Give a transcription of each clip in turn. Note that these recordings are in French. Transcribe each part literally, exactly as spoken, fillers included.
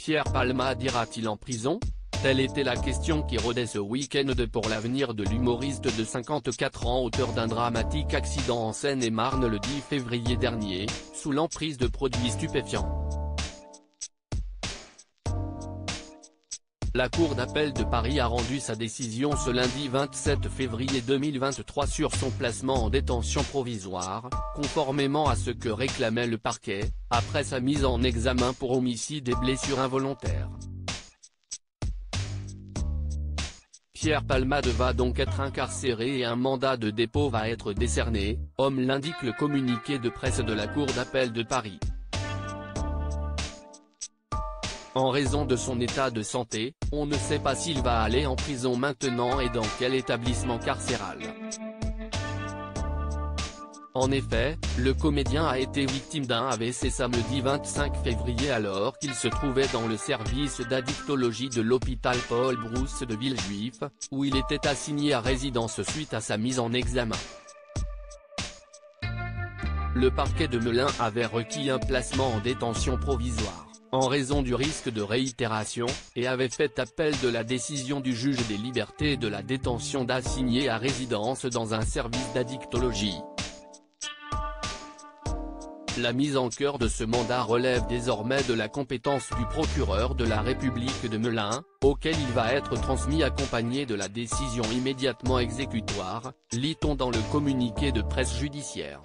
Pierre Palmade ira-t-il en prison? Telle était la question qui rôdait ce week-end pour l'avenir de l'humoriste de cinquante-quatre ans, auteur d'un dramatique accident en Seine-et-Marne le dix février dernier, sous l'emprise de produits stupéfiants. La Cour d'appel de Paris a rendu sa décision ce lundi vingt-sept février deux mille vingt-trois sur son placement en détention provisoire, conformément à ce que réclamait le parquet, après sa mise en examen pour homicide et blessure involontaire. Pierre Palmade va donc être incarcéré et un mandat de dépôt va être décerné, comme l'indique le communiqué de presse de la Cour d'appel de Paris. En raison de son état de santé, on ne sait pas s'il va aller en prison maintenant et dans quel établissement carcéral. En effet, le comédien a été victime d'un A V C samedi vingt-cinq février alors qu'il se trouvait dans le service d'addictologie de l'hôpital Paul Brousse de Villejuif, où il était assigné à résidence suite à sa mise en examen. Le parquet de Melun avait requis un placement en détention provisoire, en raison du risque de réitération, et avait fait appel de la décision du juge des libertés et de la détention d'assigner à résidence dans un service d'addictologie. La mise en cœur de ce mandat relève désormais de la compétence du procureur de la République de Melun, auquel il va être transmis accompagné de la décision immédiatement exécutoire, lit-on dans le communiqué de presse judiciaire.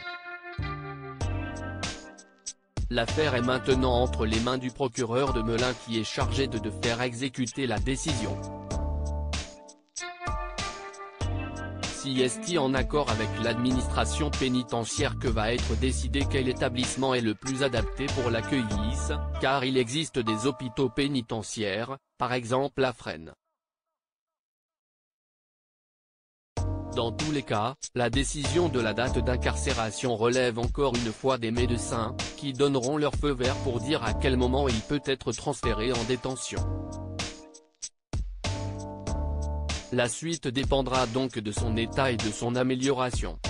L'affaire est maintenant entre les mains du procureur de Melun qui est chargé de, de faire exécuter la décision. Si est-il en accord avec l'administration pénitentiaire que va être décidé quel établissement est le plus adapté pour l'accueillir, car il existe des hôpitaux pénitentiaires, par exemple à Fresnes. Dans tous les cas, la décision de la date d'incarcération relève encore une fois des médecins, qui donneront leur feu vert pour dire à quel moment il peut être transféré en détention. La suite dépendra donc de son état et de son amélioration.